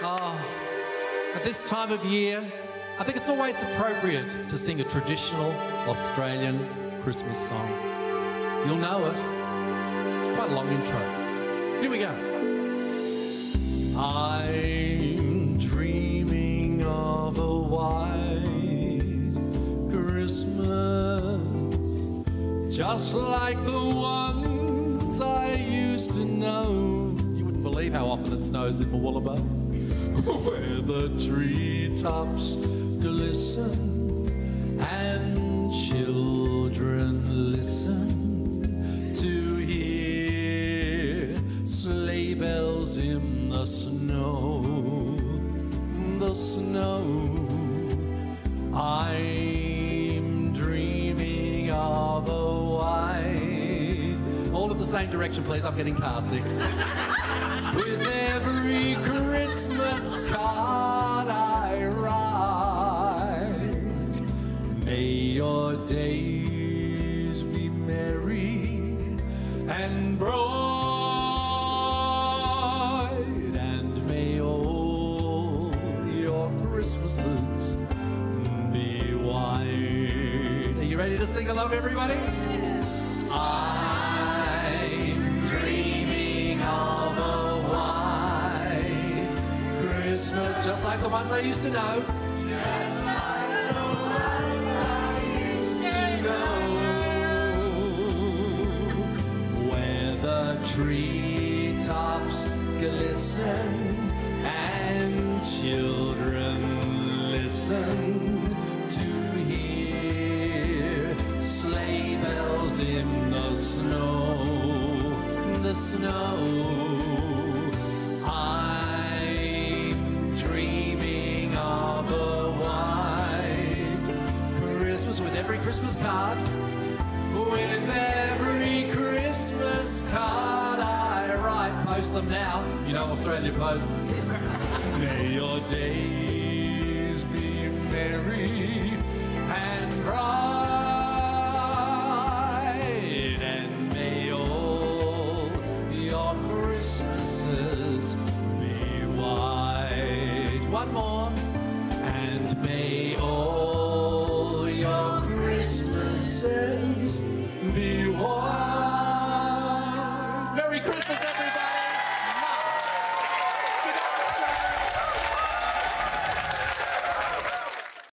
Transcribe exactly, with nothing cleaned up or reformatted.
Oh, at this time of year, I think it's always appropriate to sing a traditional Australian Christmas song. You'll know it. It's quite a long intro. Here we go. I'm dreaming of a white Christmas, just like the ones I used to know. You wouldn't believe how often it snows in Mooloolaba, where the treetops glisten and children listen to hear sleigh bells in the snow, the snow. I'm dreaming of a white, all in the same direction please, I'm getting car sick. With every Christmas card I write, may your days be merry and bright, and may all your Christmases be white. Are you ready to sing along, everybody? I'm dreaming of a white Christmas, just like the ones I used to know. Just like the ones I used to know. Where the treetops glisten and children listen to hear sleigh bells in the snow, the snow. I'm dreaming of a white Christmas, with every Christmas card, with every Christmas card I write. Post them now, you know Australia Post. May your days be merry